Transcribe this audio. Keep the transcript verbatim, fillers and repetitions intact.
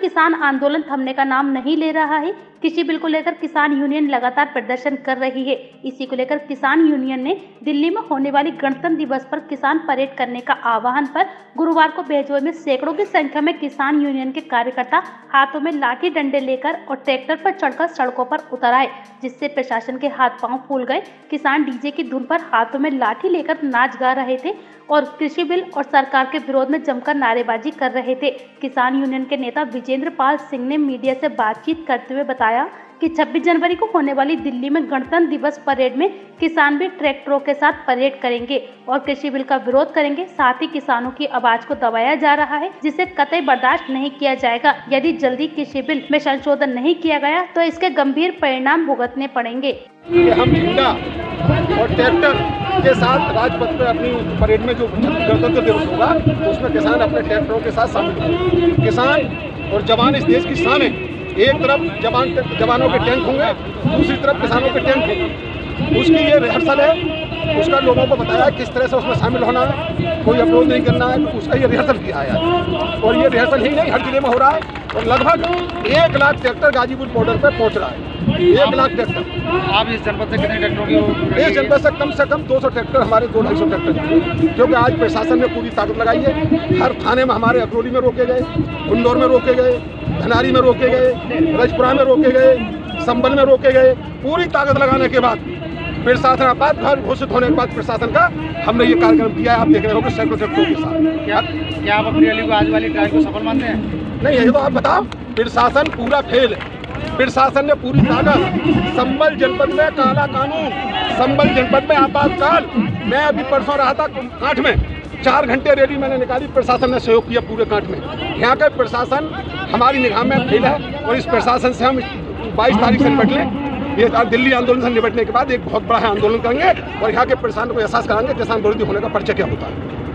किसान आंदोलन थमने का नाम नहीं ले रहा है। कृषि बिल को लेकर किसान यूनियन लगातार प्रदर्शन कर रही है। इसी को लेकर किसान यूनियन ने दिल्ली में होने वाली गणतंत्र दिवस पर किसान परेड करने का आह्वान पर गुरुवार को बेजोड़ में सैकड़ों की संख्या में किसान यूनियन के कार्यकर्ता हाथों में लाठी डंडे लेकर और ट्रैक्टर पर चढ़कर सड़कों पर उतर आए, जिससे प्रशासन के हाथ पांव फूल गए। किसान डीजे की धुन पर हाथों में लाठी लेकर नाच गा रहे थे और कृषि बिल और सरकार के विरोध में जमकर नारेबाजी कर रहे थे। किसान यूनियन के नेता विजेंद्र पाल सिंह ने मीडिया से बातचीत करते हुए बताया कि छब्बीस जनवरी को होने वाली दिल्ली में गणतंत्र दिवस परेड में किसान भी ट्रैक्टरों के साथ परेड करेंगे और कृषि बिल का विरोध करेंगे। साथ ही किसानों की आवाज को दबाया जा रहा है, जिसे कतई बर्दाश्त नहीं किया जाएगा। यदि जल्दी कृषि बिल में संशोधन नहीं किया गया तो इसके गंभीर परिणाम भुगतने पड़ेंगे। हम झंडा और ट्रैक्टर के साथ राजपथ पे अपनी परेड में जो गणतंत्र दिवस होगा उसमें किसान अपने ट्रैक्टरों के साथ शामिल होंगे। किसान और जवान इस देश की शान है। एक तरफ जवान जवानों के टैंक होंगे, दूसरी तरफ किसानों के टैंक होंगे। उसकी ये रिहर्सल है, उसका लोगों को बताया किस तरह से उसमें शामिल होना है, कोई अवरोध नहीं करना है, तो उसका ये रिहर्सल किया है। और ये रिहर्सल ही नहीं, हर जिले में हो रहा है और लगभग एक लाख ट्रैक्टर गाजीपुर बॉर्डर पर पहुंच रहा है। एक लाख ट्रैक्टर। आप इस जनपद से कितने ट्रैक्टरों की? इस जनपद से कम से कम दो सौ ट्रैक्टर, हमारे दो ढाई सौ ट्रैक्टर, क्योंकि आज प्रशासन ने पूरी ताकत लगाई है। हर थाने में हमारे अकरोली में रोके गए, इंदौर में रोके गए, धनारी में रोके गए, रजपुरा में रोके गए, संबल में रोके गए। पूरी ताकत लगाने के बाद प्रशासन आपातकाल घोषित होने के बाद प्रशासन का हमने ये कार्यक्रम किया है। आप देख रहे हो कि सैकड़ों ट्रैक्टरों के साथ। क्या क्या आप अपनी रैली को, आज वाली ड्राइव को सफल मानते हैं? नहीं, ये तो आप बताओ। प्रशासन पूरा फेल है। प्रशासन ने पूरी ताकत, संबल जनपद में काला कानून, संबल जनपद में आपातकाल। मैं अभी परसों रहा था कांठ में, चार घंटे रैली मैंने निकाली। प्रशासन ने सहयोग किया पूरे कांठ में। यहाँ का प्रशासन हमारी निगाह में फेल है और इस प्रशासन से हम बाईस तारीख से निपट लें। ये दिल्ली आंदोलन से निपटने के बाद एक बहुत बड़ा आंदोलन करेंगे और यहाँ के प्रशासन को एहसास कराएंगे किसान विरोधी होने का परिचय क्या होता है।